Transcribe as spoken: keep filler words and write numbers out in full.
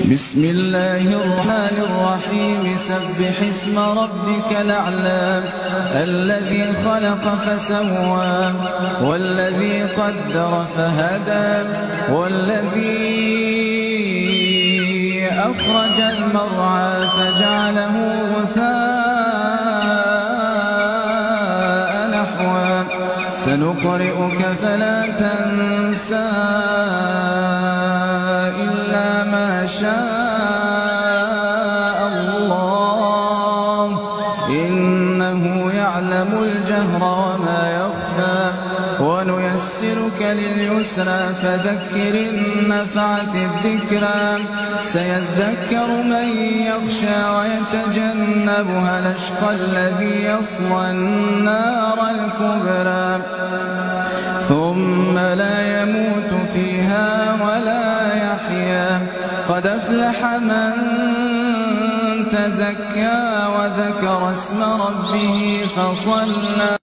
بسم الله الرحمن الرحيم سبح اسم ربك الأعلى الذي خلق فسوى والذي قدر فهدى والذي أخرج المرعى فجعله غثاء نحوا سنقرئك فلا تنسى إلا ما شاء الله إنه يعلم الجهر وما يخفى ونيسرك لليسرى فذكر إن نفعت الذكرى سيذكر من يخشى ويتجنبها الأشقى الذي يصلى النار الكبرى ثم لا يموت فيها ولا يحيا قد أفلح من تزكى وذكر اسم ربه فصلى